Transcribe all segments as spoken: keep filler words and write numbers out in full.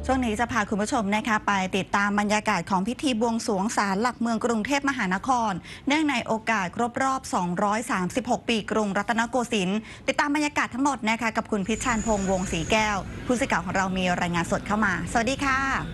ช่วงนี้จะพาคุณผู้ชมนะคะไปติดตามบรรยากาศของพิธีบวงสรวงศาลหลักเมืองกรุงเทพมหานครเนื่องในโอกาสครบรอบ สองร้อยสามสิบหก ปีกรุงรัตนโกสินทร์ติดตามบรรยากาศทั้งหมดนะคะกับคุณพิชานพงษ์วงศ์ศรีแก้วผู้สื่อข่าวของเรามีรายงานสดเข้ามาสวัสดีค่ะ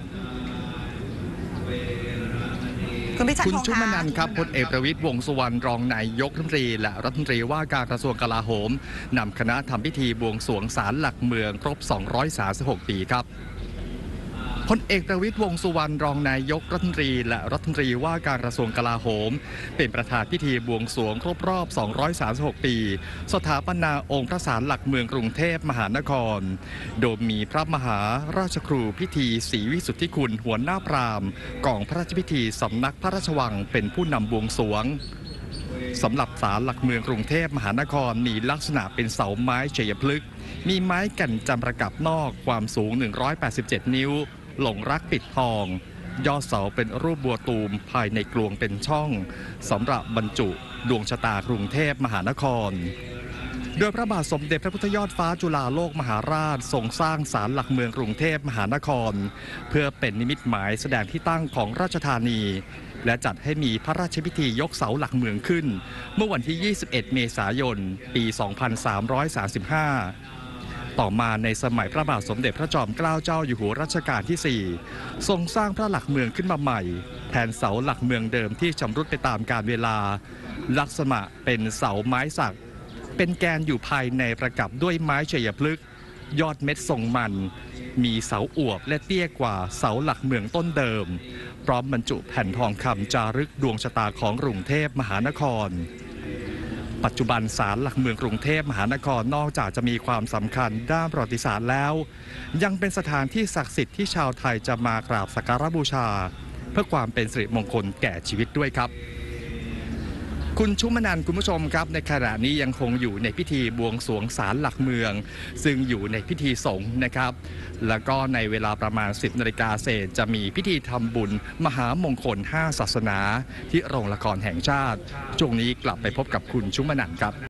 คุณพิชานพงษ์คุณชุมนันท์ครับพลเอกประวิตรวงษ์สุวรรณรองนายกรัฐมนตรีและรัฐมนตรีว่าการกระทรวงกลาโหมนำคณะทำพิธีบวงสรวงศาลหลักเมืองครบ สองร้อยสามสิบหก ปีครับพลเอกประวิตรวงษ์สุวรรณรองนายกรัฐมนตรีและรัฐมนตรีว่าการกระทรวงกลาโหมเป็นประธานพิธีบวงสรวงครบรอบ สองร้อยสามสิบหก ปีสถาปนาองค์พระศาลหลักเมืองกรุงเทพมหานครโดยมีพระมหาราชครูพิธีศรีวิสุทธิคุณหัวหน้าพราหมณ์กองพระราชพิธีสำนักพระราชวังเป็นผู้นำบวงสรวงสำหรับศาลหลักเมืองกรุงเทพมหานครมีลักษณะเป็นเสาไม้ชัยพฤกษ์มีไม้แก่นจำประกับนอกความสูงหนึ่งร้อยแปดสิบเจ็ดนิ้วหลงรักปิดทองยอดเสาเป็นรูปบัวตูมภายในกลวงเป็นช่องสำหรับบรรจุดวงชะตากรุงเทพมหานครโดยพระบาทสมเด็จพระพุทธยอดฟ้าจุฬาโลกมหาราชทรงสร้างศาลหลักเมืองกรุงเทพมหานครเพื่อเป็นนิมิตหมายแสดงที่ตั้งของราชธานีและจัดให้มีพระราชพิธียกเสาหลักเมืองขึ้นเมื่อวันที่ ยี่สิบเอ็ด เมษายน ปี สองพันสามร้อยสามสิบห้าต่อมาในสมัยพระบาทสมเด็จพระจอมเกล้าเจ้าอยู่หัวรัชกาลที่ สี่ทรงสร้างพระหลักเมืองขึ้นมาใหม่แทนเสาหลักเมืองเดิมที่ชำรุดไปตามกาลเวลาลักษณะเป็นเสาไม้สักเป็นแกนอยู่ภายในประกับด้วยไม้ชัยพฤกษ์ยอดเม็ดทรงมันมีเสาอวบและเตี้ยกว่าเสาหลักเมืองต้นเดิมพร้อมบรรจุแผ่นทองคำจารึกดวงชะตาของกรุงเทพมหานครปัจจุบันศาลหลักเมืองกรุงเทพมหานครนอกจากจะมีความสำคัญด้านประวัติศาสตร์แล้วยังเป็นสถานที่ศักดิ์สิทธิ์ที่ชาวไทยจะมากราบสักการะบูชาเพื่อความเป็นสิริมงคลแก่ชีวิตด้วยครับคุณชุมนันท์คุณผู้ชมครับในขณะนี้ยังคงอยู่ในพิธีบวงสรวงศาลหลักเมืองซึ่งอยู่ในพิธีสงฆ์นะครับแล้วก็ในเวลาประมาณ สิบนาฬิกาเศษจะมีพิธีทำบุญมหามงคลห้าศาสนาที่โรงละครแห่งชาติช่วงนี้กลับไปพบกับคุณชุมนันท์ครับ